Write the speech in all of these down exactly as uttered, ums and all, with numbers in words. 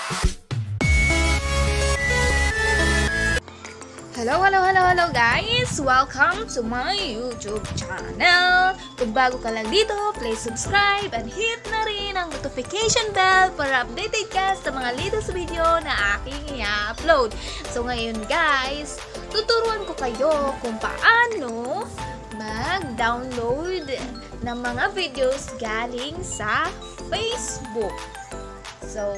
Hello, hello, hello, hello guys! Welcome to my YouTube channel! Kung bago ka lang dito, please subscribe and hit na rin ang notification bell para updated ka sa mga latest video na aking i-upload. So ngayon guys, tuturuan ko kayo kung paano mag-download ng mga videos galing sa Facebook. So,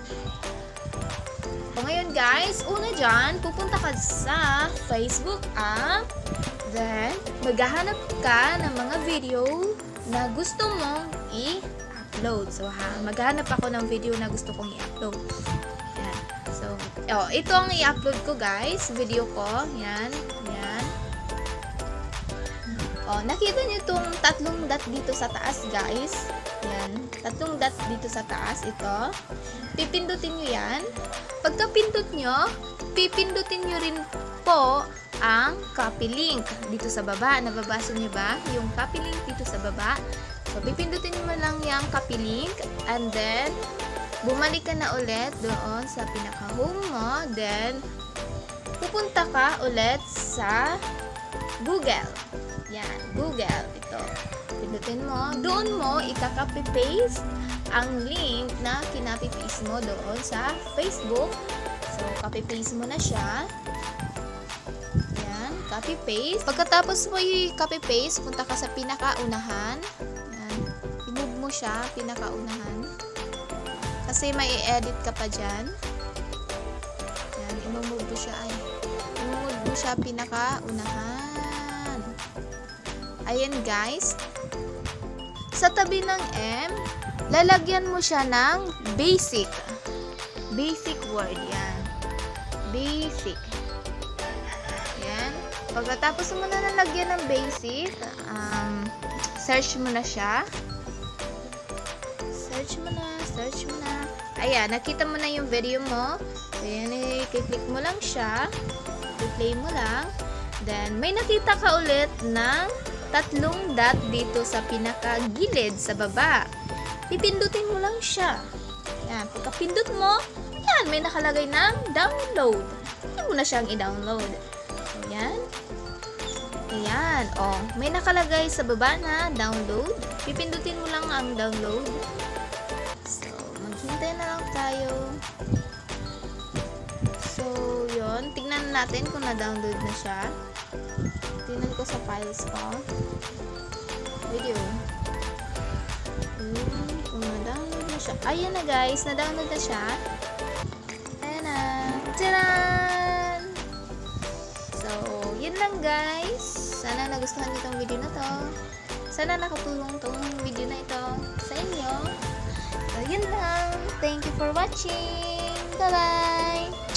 o ngayon guys, una dyan, pupunta ka sa Facebook app. Then, maghahanap ka ng mga video na gusto mong i-upload. So, ha, maghahanap ako ng video na gusto kong i-upload. Yan. So, oh, ito ang i-upload ko guys. Video ko. Yan. Yan. Oh, nakita nyo itong tatlong dot dito sa taas guys. Yan. Tatlong dot dito sa taas. Ito. Pipindutin nyo yan. Pagka pindot nyo, pipindutin nyo rin po ang copy link dito sa baba. Nababasa nyo ba? Yung copy link dito sa baba. So, pipindutin mo lang yung copy link and then, bumalik ka na ulit doon sa pinaka-home mo. Then, pupunta ka ulit sa Google. Yan, Google. Ito. Pindutin mo. Doon mo, ika-copy-paste ang link na kinapi-paste mo doon sa Facebook. So, copy-paste mo na siya. Yan, copy-paste. Pagkatapos mo i-copy-paste, punta ka sa pinakaunahan. Yan, i-move mo siya, pinakaunahan. Kasi may i-edit ka pa dyan. Yan, i-move mo siya. Ay, i-move mo siya pinakaunahan. Ayan guys. Sa tabi ng M, lalagyan mo siya ng basic. Basic word. Yan. Basic. Yan. Pagkatapos mo na nalagyan ng basic, um, search mo na siya. Search mo na. Search mo na. Ayan. Nakita mo na yung video mo. So, yan. I-click mo lang siya. I-play mo lang. Then, may nakita ka ulit ng tatlong dot dito sa pinakagilid sa baba. Pipindutin mo lang siya. Yan. Pagkapindot mo, yan, may nakalagay ng download. Hindi mo na siyang i-download. So, yan. Ayan. O, may nakalagay sa baba na download. Pipindutin mo lang ang download. So, maghintay na lang tayo. So, yun. Tingnan natin kung na-download na siya. Tingnan ko sa files ko. Video. Hmm, kung na-download na siya. Ayan na guys, na-download na siya. Ayan na. Tcharan! So, yun lang guys. Sana nagustuhan niyo itong video na to. Sana nakatulong itong video na ito sa inyo. So, yun lang. Thank you for watching. Bye-bye!